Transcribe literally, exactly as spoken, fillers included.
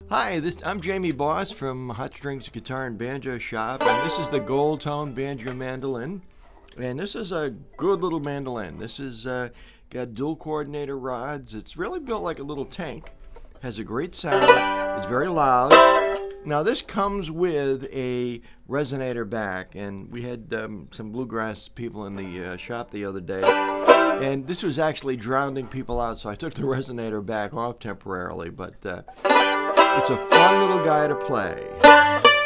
Hi, this I'm Jamie Boss from Hot Strings Guitar and Banjo Shop, and this is the Gold Tone Banjo Mandolin. And this is a good little mandolin. This is uh, got dual coordinator rods. It's really built like a little tank. Has a great sound. It's very loud. Now this comes with a resonator back, and we had um, some bluegrass people in the uh, shop the other day, and this was actually drowning people out, so I took the resonator back off temporarily, but uh, it's a fun little guy to play.